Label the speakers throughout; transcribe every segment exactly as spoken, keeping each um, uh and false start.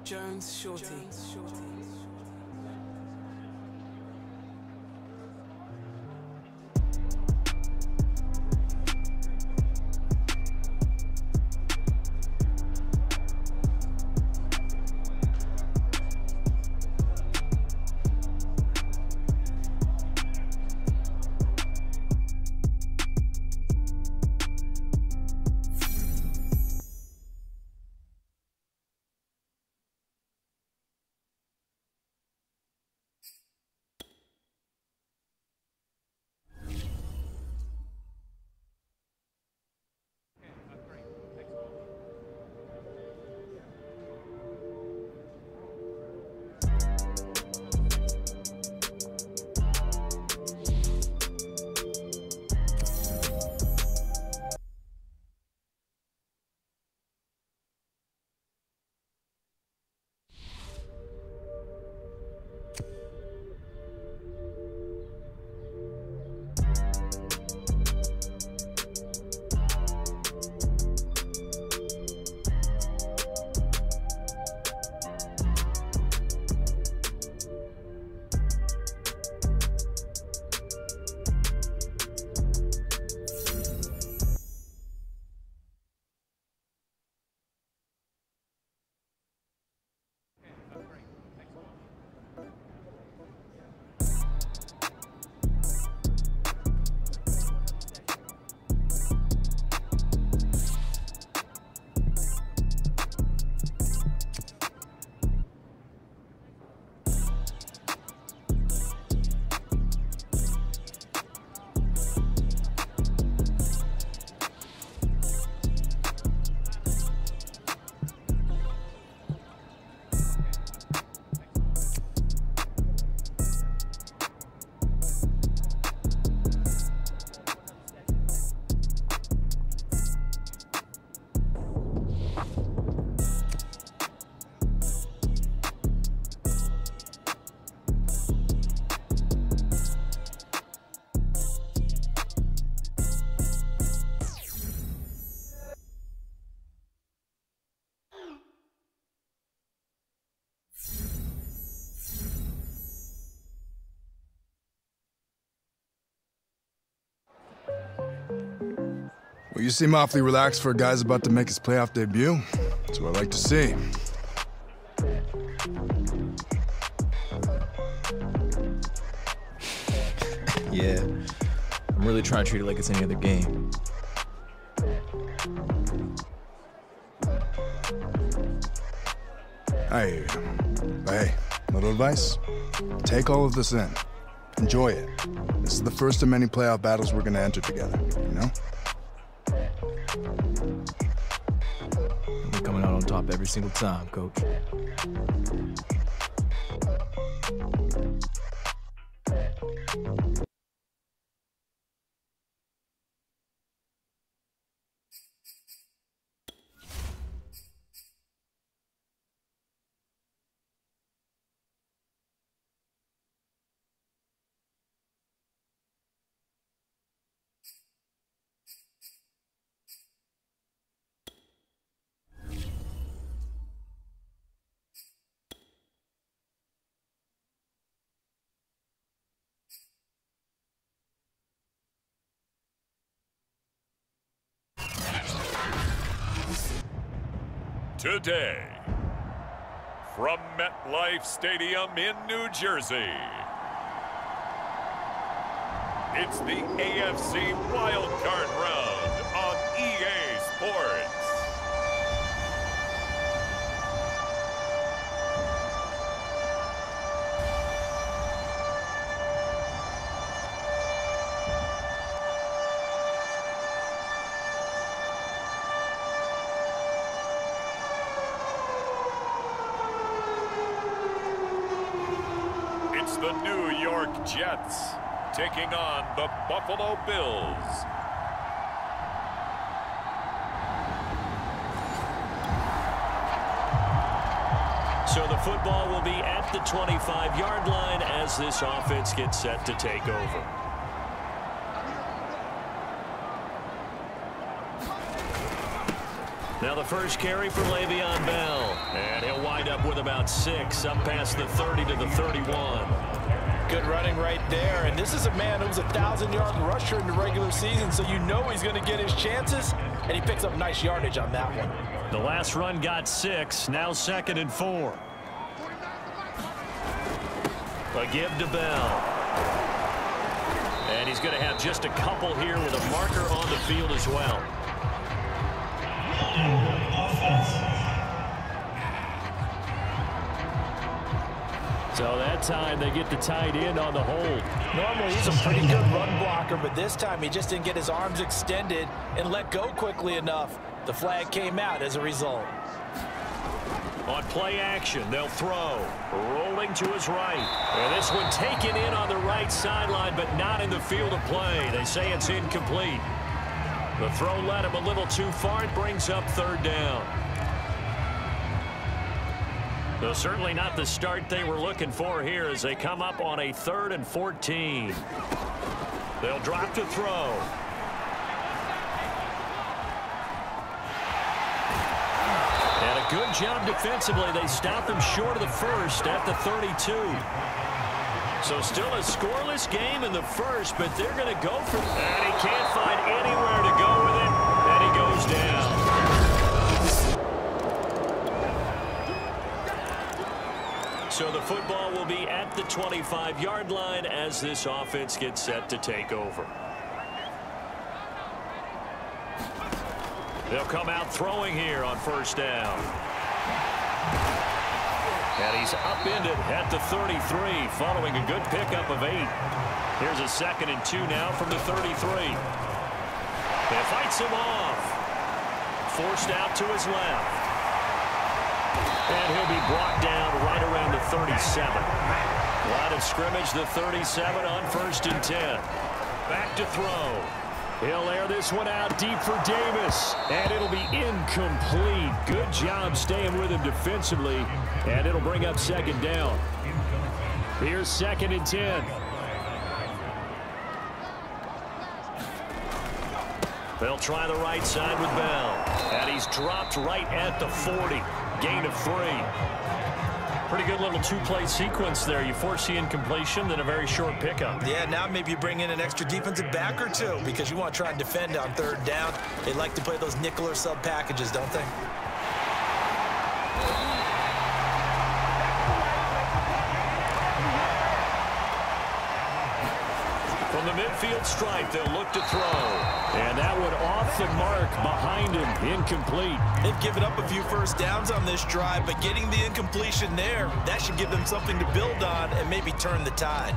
Speaker 1: Jones Shorty. Jones Shorty.
Speaker 2: Well, you seem awfully relaxed for a guy's about to make his playoff debut. That's what I like to see.
Speaker 3: Yeah, I'm really trying to treat it like it's any other game.
Speaker 2: I hear you. But hey, little advice? Take all of this in. Enjoy it. This is the first of many playoff battles we're gonna enter together, you know?
Speaker 3: We're coming out on top every single time, Coach.
Speaker 4: Today, from MetLife Stadium in New Jersey, it's the A F C Wild Card Round on E A Sports. It's the New York Jets taking on the Buffalo Bills.
Speaker 5: So the football will be at the twenty-five yard line as this offense gets set to take over. Now the first carry for Le'Veon Bell. And he'll wind up with about six, up past the thirty to the thirty-one.
Speaker 6: Good running right there. And this is a man who's a thousand-yard rusher in the regular season, so you know he's going to get his chances, and he picks up nice yardage on that one.
Speaker 5: The last run got six, now second and four. A give to Bell. And he's going to have just a couple here with a marker on the field as well. So that time they get the tight end on the hold.
Speaker 6: Normally he's a pretty good run blocker, but this time he just didn't get his arms extended and let go quickly enough. The flag came out as a result.
Speaker 5: On play action, they'll throw. Rolling to his right. And this one taken in on the right sideline, but not in the field of play. They say it's incomplete. The throw led him a little too far. It brings up third down. Though certainly not the start they were looking for here as they come up on a third and fourteen. They'll drop to throw. And a good job defensively. They stop him short of the first at the thirty-two. So still a scoreless game in the first, but they're going to go for it. And he can't find anywhere to go with it. And he goes down. So the football will be at the twenty-five yard line as this offense gets set to take over. They'll come out throwing here on first down. And he's upended at the thirty-three following a good pickup of eight. Here's a second and two now from the thirty-three. It fights him off. Forced out to his left. And he'll be brought down right around the thirty-seven. Line of scrimmage, the thirty-seven on first and ten. Back to throw. He'll air this one out deep for Davis. And it'll be incomplete. Good job staying with him defensively. And it'll bring up second down. Here's second and ten. They'll try the right side with Bell. And he's dropped right at the forty. Gain of three. Pretty good little two-play sequence there. You force the incompletion, then a very short pickup.
Speaker 6: Yeah, now maybe you bring in an extra defensive back or two because you want to try and defend on third down. They like to play those nickel or sub packages, don't they?
Speaker 5: From the midfield stripe, they'll look to throw. And that one off the mark behind him, incomplete.
Speaker 6: They've given up a few first downs on this drive, but getting the incompletion there, that should give them something to build on and maybe turn the tide.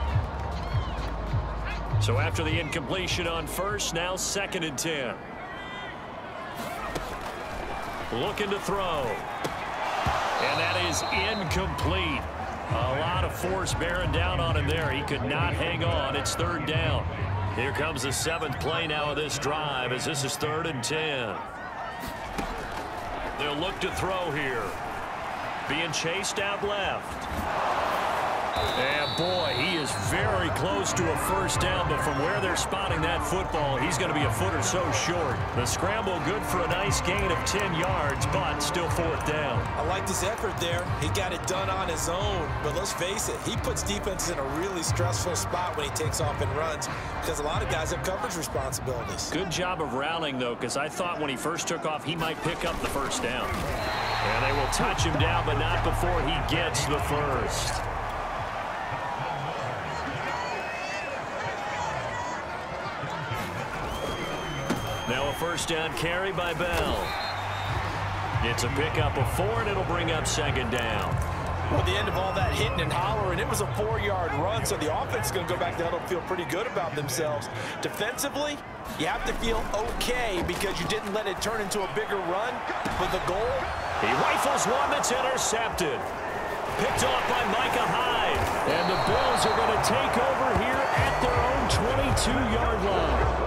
Speaker 5: So after the incompletion on first, now second and ten. Looking to throw. And that is incomplete. A lot of force bearing down on him there. He could not hang on. It's third down. Here comes the seventh play now of this drive as this is third and ten. They'll look to throw here. Being chased out left. And boy, he is very close to a first down, but from where they're spotting that football, he's going to be a foot or so short. The scramble good for a nice gain of ten yards, but still fourth down.
Speaker 6: I like this effort there. He got it done on his own, but let's face it, he puts defenses in a really stressful spot when he takes off and runs because a lot of guys have coverage responsibilities.
Speaker 5: Good job of rallying, though, because I thought when he first took off, he might pick up the first down. And they will touch him down, but not before he gets the first. Now a first down carry by Bell. It's a pickup of four, and it'll bring up second down.
Speaker 6: Well, at the end of all that hitting and hollering, it was a four-yard run, so the offense is going to go back down and feel pretty good about themselves. Defensively, you have to feel okay because you didn't let it turn into a bigger run. But the goal,
Speaker 5: he rifles one that's intercepted. Picked off by Micah Hyde. And the Bills are going to take over here at their own twenty-two yard line.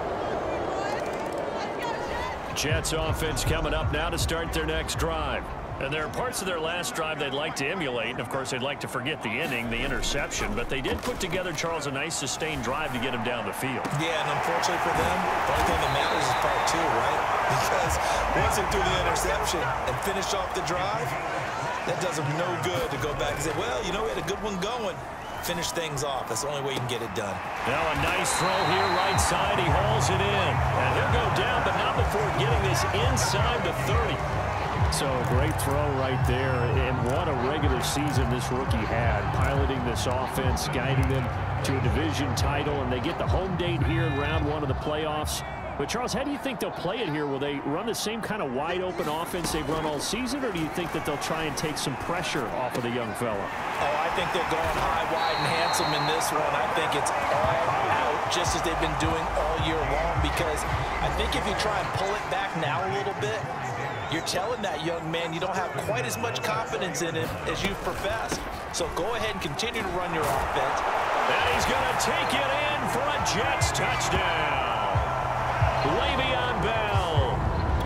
Speaker 5: Jets offense coming up now to start their next drive. And there are parts of their last drive they'd like to emulate. And, of course, they'd like to forget the inning, the interception. But they did put together, Charles, a nice sustained drive to get him down the field.
Speaker 6: Yeah, and unfortunately for them, the only thing that matters is part two, right? Because once they threw the interception and finished off the drive, that does them no good to go back and say, well, you know, we had a good one going. Finish things off. That's the only way you can get it done.
Speaker 5: Now a nice throw here, right side. He hauls it in. And he'll go down, but not before getting this inside the thirty.
Speaker 7: So great throw right there, and what a regular season this rookie had, piloting this offense, guiding them to a division title, and they get the home date here in round one of the playoffs. But, Charles, how do you think they'll play it here? Will they run the same kind of wide-open offense they've run all season, or do you think that they'll try and take some pressure off of the young fella?
Speaker 6: Oh, I think they're going high, wide, and handsome in this one. I think it's all out, just as they've been doing all year long, because I think if you try and pull it back now a little bit, you're telling that young man you don't have quite as much confidence in him as you've professed. So go ahead and continue to run your offense.
Speaker 5: And he's going to take it in for a Jets touchdown. Le'Veon Bell.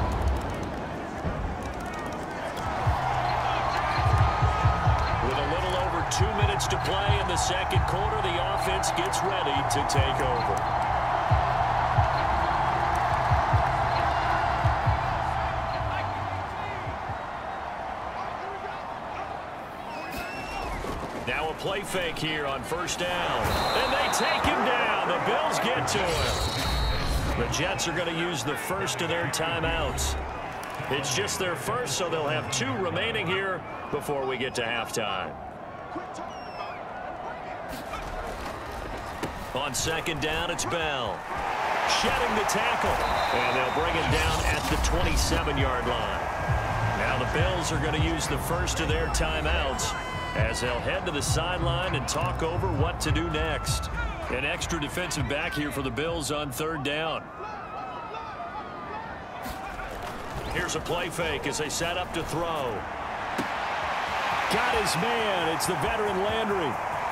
Speaker 5: With a little over two minutes to play in the second quarter, the offense gets ready to take over. Now a play fake here on first down. And they take him down. The Bills get to him. The Jets are going to use the first of their timeouts. It's just their first, so they'll have two remaining here before we get to halftime. On second down, it's Bell. Shedding the tackle. And they'll bring it down at the twenty-seven-yard line. Now the Bills are going to use the first of their timeouts as they'll head to the sideline and talk over what to do next. An extra defensive back here for the Bills on third down. Here's a play fake as they set up to throw.
Speaker 7: Got his man. It's the veteran Landry.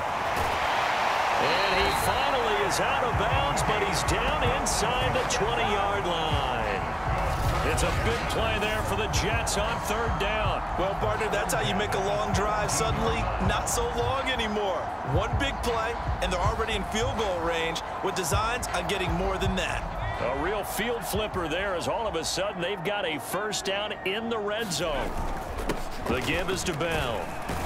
Speaker 5: And he finally is out of bounds, but he's down inside the twenty-yard line. It's a big play there for the Jets on third down.
Speaker 6: Well, partner, that's how you make a long drive suddenly not so long anymore. One big play, and they're already in field goal range with designs on getting more than that.
Speaker 5: A real field flipper there as all of a sudden they've got a first down in the red zone. The give is to Bell.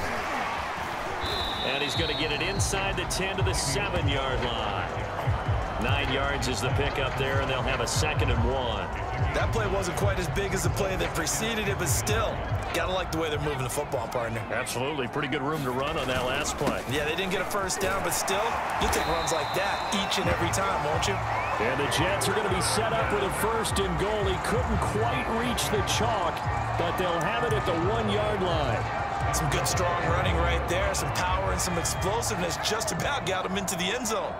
Speaker 5: And he's going to get it inside the ten to the seven-yard line. Nine yards is the pickup there, and they'll have a second and one.
Speaker 6: That play wasn't quite as big as the play that preceded it, but still, gotta like the way they're moving the football, partner.
Speaker 5: Absolutely. Pretty good room to run on that last play.
Speaker 6: Yeah, they didn't get a first down, but still, you'll take runs like that each and every time, won't you?
Speaker 7: And the Jets are going to be set up with a first and goal. He couldn't quite reach the chalk, but they'll have it at the one-yard line.
Speaker 6: Some good, strong running right there, some power and some explosiveness just about got him into the end zone.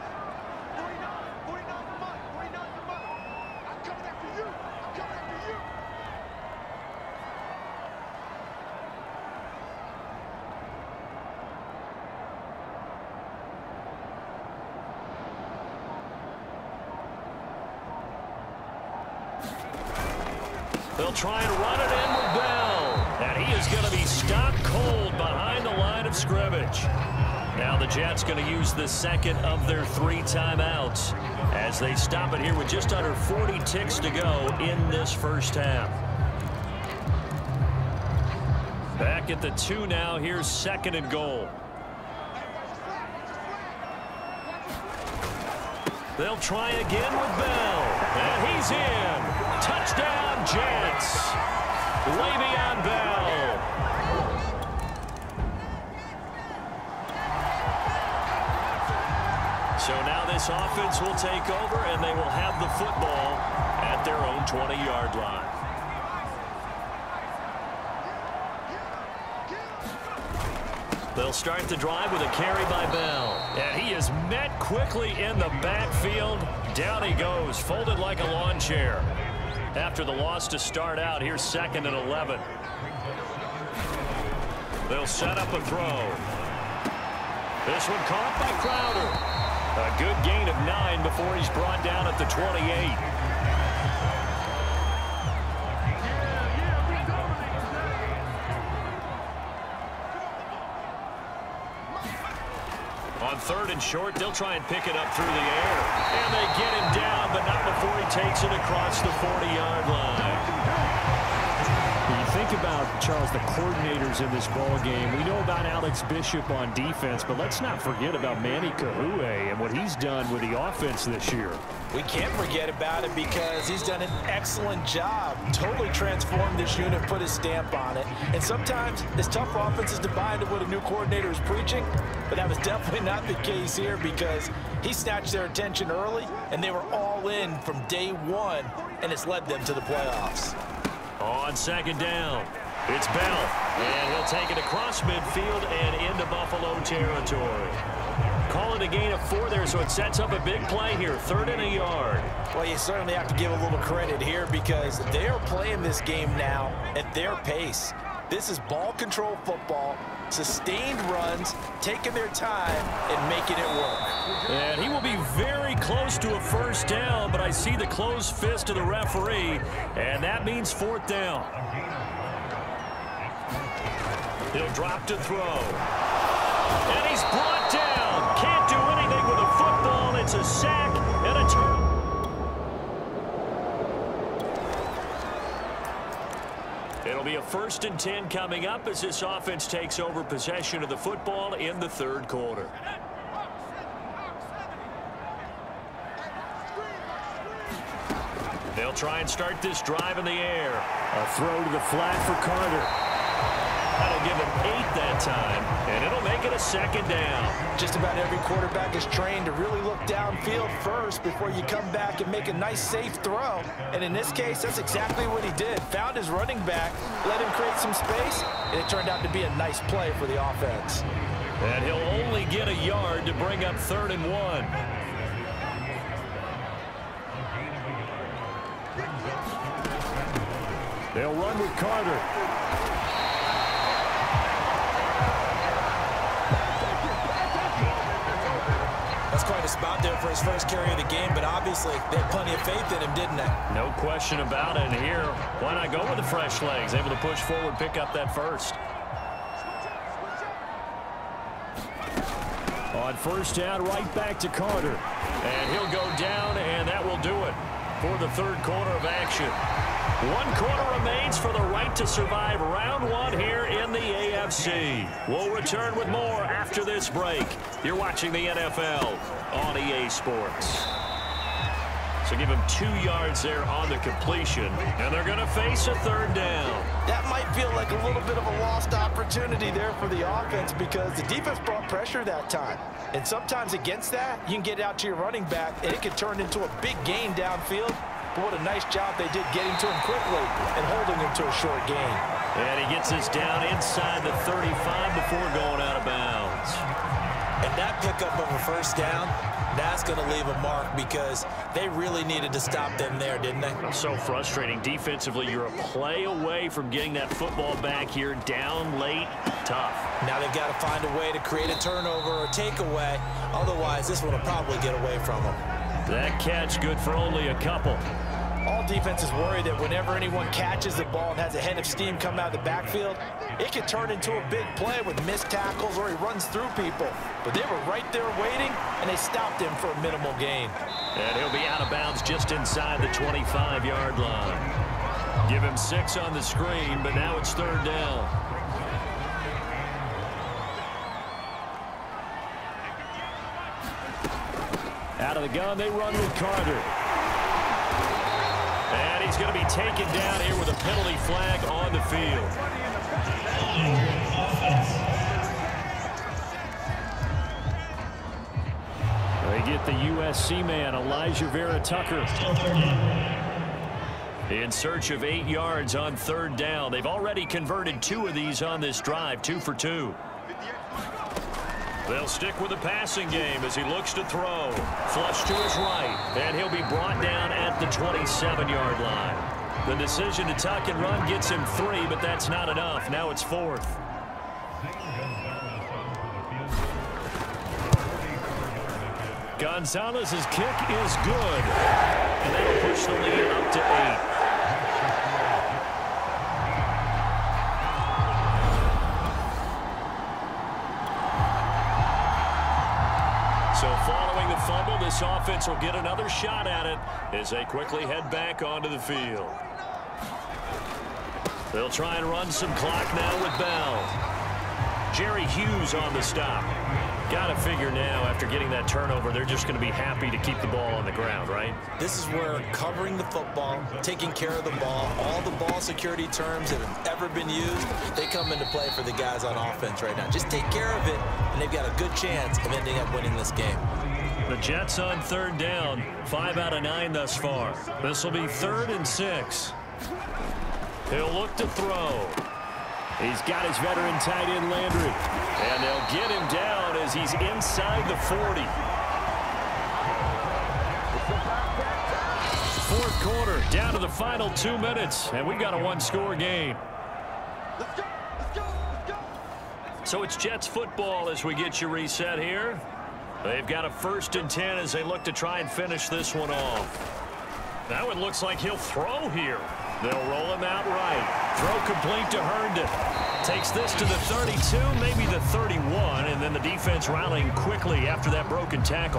Speaker 5: They'll try and run it in with Bell. And he is going to be stopped cold behind the line of scrimmage. Now the Jets going to use the second of their three timeouts as they stop it here with just under forty ticks to go in this first half. Back at the two now. Here's second and goal. They'll try again with Bell. And he's in. Touchdown, Jets. Le'Veon Bell. So now this offense will take over, and they will have the football at their own twenty-yard line. They'll start the drive with a carry by Bell. And he is met quickly in the backfield. Down he goes, folded like a lawn chair. After the loss to start out, here's second and eleven. They'll set up a throw. This one caught by Crowder. A good gain of nine before he's brought down at the twenty-eight. On third and short, they'll try and pick it up through the air. And they get him down, but not before he takes it across the forty-yard line.
Speaker 7: When you think about, Charles, the coordinators in this ball game, we know about Alex Bishop on defense, but let's not forget about Manny Kahue and what he's done with the offense this year.
Speaker 6: We can't forget about it because he's done an excellent job. Totally transformed this unit, put his stamp on it. And sometimes it's tough for offenses to buy into what a new coordinator is preaching, but that was definitely not the case here because he snatched their attention early, and they were all in from day one, and it's led them to the playoffs.
Speaker 5: On second down, it's Bell, and he'll take it across midfield and into Buffalo territory. Call it a gain of four there, so it sets up a big play here, third and a yard.
Speaker 6: Well, you certainly have to give a little credit here because they are playing this game now at their pace. This is ball control football, sustained runs, taking their time and making it work.
Speaker 5: And he will be very close to a first down, but I see the closed fist of the referee, and that means fourth down. He'll drop to throw. And he's brought down. Can't do anything with a football. It's a sack and a turn. It'll be a first and ten coming up as this offense takes over possession of the football in the third quarter. They'll try and start this drive in the air.
Speaker 7: A throw to the flat for Carter.
Speaker 5: That'll give him eight that time, and it'll make it a second down.
Speaker 6: Just about every quarterback is trained to really look downfield first before you come back and make a nice, safe throw. And in this case, that's exactly what he did. Found his running back, let him create some space, and it turned out to be a nice play for the offense.
Speaker 5: And he'll only get a yard to bring up third and one.
Speaker 7: They'll run with Carter.
Speaker 6: That's quite a spot there for his first carry of the game, but obviously they had plenty of faith in him, didn't they?
Speaker 5: No question about it. And here, why not go with the fresh legs? Able to push forward, pick up that first.
Speaker 7: On first down, right back to Carter.
Speaker 5: And he'll go down, and that will do it for the third quarter of action. One quarter remains for the right to survive round one here in the A F C. We'll return with more after this break. You're watching the N F L on E A Sports. So give him two yards there on the completion, and they're going to face a third down.
Speaker 6: That might feel like a little bit of a lost opportunity there for the offense because the defense brought pressure that time. And sometimes against that, you can get out to your running back, and it can turn into a big gain downfield. But what a nice job they did getting to him quickly and holding him to a short gain.
Speaker 5: And he gets us down inside the thirty-five before going out of bounds.
Speaker 6: And that pickup of a first down, that's going to leave a mark because they really needed to stop them there, didn't they?
Speaker 5: So frustrating. Defensively, you're a play away from getting that football back here down late. Tough.
Speaker 6: Now they've got to find a way to create a turnover or a takeaway. Otherwise, this one will probably get away from them.
Speaker 5: That catch good for only a couple.
Speaker 6: All defenses worry that whenever anyone catches the ball and has a head of steam come out of the backfield, it can turn into a big play with missed tackles or he runs through people. But they were right there waiting, and they stopped him for a minimal gain.
Speaker 5: And he'll be out of bounds just inside the twenty-five yard line. Give him six on the screen, but now it's third down.
Speaker 7: Out of the gun, they run with Carter.
Speaker 5: And he's going to be taken down here with a penalty flag on the field.
Speaker 7: They get the U S C man, Elijah Vera Tucker.
Speaker 5: In search of eight yards on third down. They've already converted two of these on this drive, two for two. They'll stick with the passing game as he looks to throw. Flush to his right, and he'll be brought down at the twenty-seven yard line. The decision to tuck and run gets him three, but that's not enough. Now it's fourth.
Speaker 7: Gonzalez's kick is good.
Speaker 5: And that'll push the lead up to eight. So following the fumble, this offense will get another shot at it as they quickly head back onto the field. They'll try and run some clock now with Bell. Jerry Hughes on the stop. Got to figure now, after getting that turnover, they're just going to be happy to keep the ball on the ground, right?
Speaker 6: This is where covering the football, taking care of the ball, all the ball security terms that have ever been used, they come into play for the guys on offense right now. Just take care of it, and they've got a good chance of ending up winning this game.
Speaker 5: The Jets on third down, five out of nine thus far. This will be third and six. He'll look to throw.
Speaker 7: He's got his veteran tight end Landry. And they'll get him down as he's inside the forty. Fourth quarter, down to the final two minutes, and we've got a one-score game.
Speaker 8: Let's go, let's go, let's go.
Speaker 5: So it's Jets football as we get you reset here. They've got a first and ten as they look to try and finish this one off. Now it looks like he'll throw here. They'll roll him out right. Throw complete to Herndon. Takes this to the thirty-two, maybe the thirty-one, and then the defense rallying quickly after that broken tackle.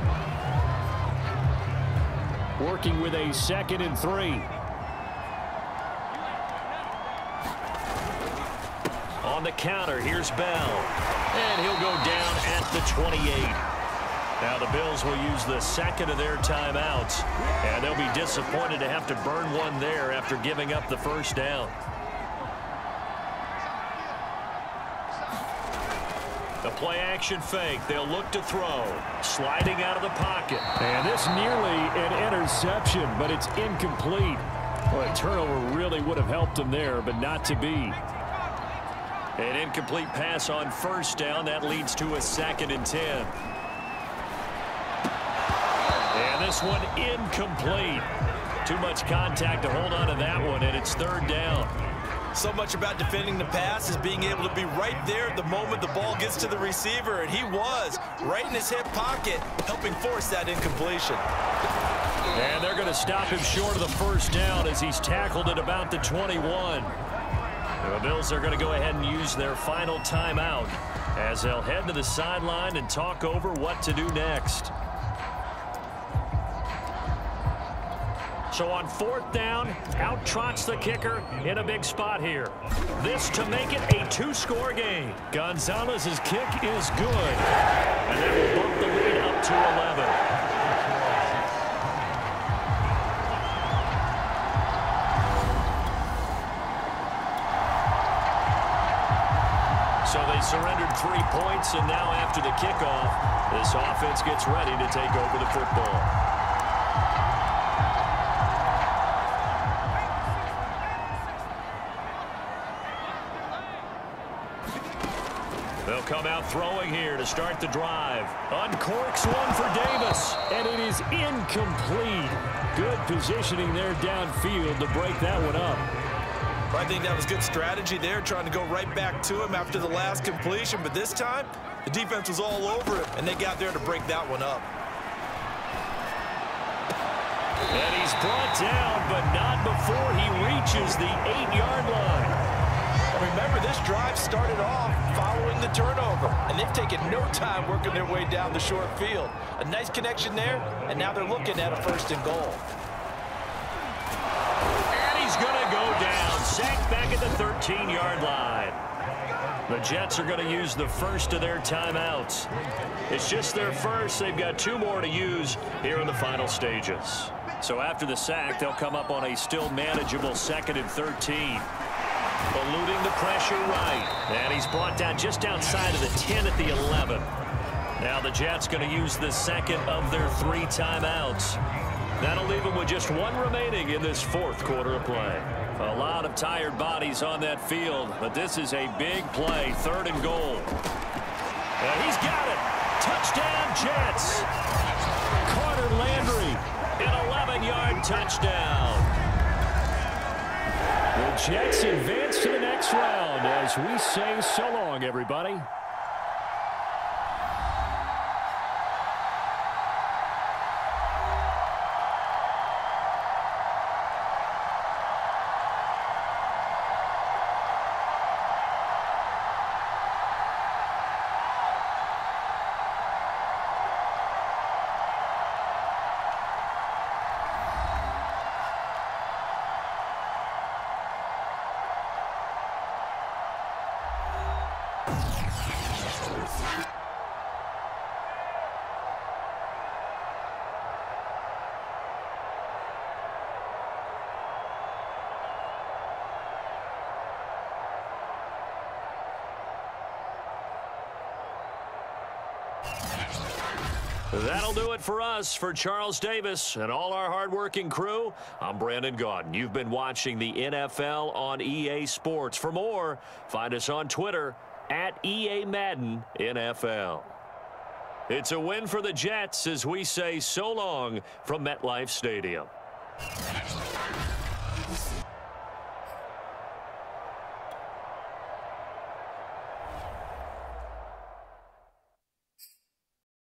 Speaker 7: Working with a second and three.
Speaker 5: On the counter, here's Bell. And he'll go down at the twenty-eight. Now the Bills will use the second of their timeouts, and they'll be disappointed to have to burn one there after giving up the first down. The play-action fake. They'll look to throw. Sliding out of the pocket.
Speaker 7: And this nearly an interception, but it's incomplete. Well, a turnover really would have helped him there, but not to be.
Speaker 5: An incomplete pass on first down. That leads to a second and ten. And this one incomplete. Too much contact to hold on to that one, and it's third down.
Speaker 6: So much about defending the pass is being able to be right there at the moment the ball gets to the receiver, and he was right in his hip pocket, helping force that incompletion.
Speaker 5: And they're going to stop him short of the first down as he's tackled at about the twenty-one. The Bills are going to go ahead and use their final timeout as they'll head to the sideline and talk over what to do next. So on fourth down, out trots the kicker in a big spot here. This to make it a two-score game. Gonzalez's kick is good. And that will bump the lead up to eleven. So they surrendered three points, and now after the kickoff, this offense gets ready to take over the football. They'll come out throwing here to start the drive. Uncorks one for Davis.
Speaker 7: And it is incomplete. Good positioning there downfield to break that one up.
Speaker 6: I think that was good strategy there, trying to go right back to him after the last completion. But this time, the defense was all over him, and they got there to break that one up.
Speaker 5: And he's brought down, but not before he reaches the eight-yard line.
Speaker 6: Remember, this drive started off following the turnover, and they've taken no time working their way down the short field. A nice connection there, and now they're looking at a first and goal.
Speaker 5: And he's going to go down, sacked back at the thirteen-yard line. The Jets are going to use the first of their timeouts. It's just their first. They've got two more to use here in the final stages. So after the sack, they'll come up on a still manageable second and thirteen. Eluding the pressure right. And he's brought down just outside of the ten at the eleven. Now the Jets going to use the second of their three timeouts. That'll leave them with just one remaining in this fourth quarter of play. A lot of tired bodies on that field, but this is a big play, third and goal. And he's got it. Touchdown, Jets. Carter Landry, an eleven-yard touchdown.
Speaker 7: The Jets advance to the next round as we say so long, everybody.
Speaker 5: That'll do it for us. For Charles Davis and all our hardworking crew, I'm Brandon Gaudin. You've been watching the N F L on E A Sports. For more, find us on Twitter at E A Madden N F L. It's a win for the Jets as we say so long from MetLife Stadium.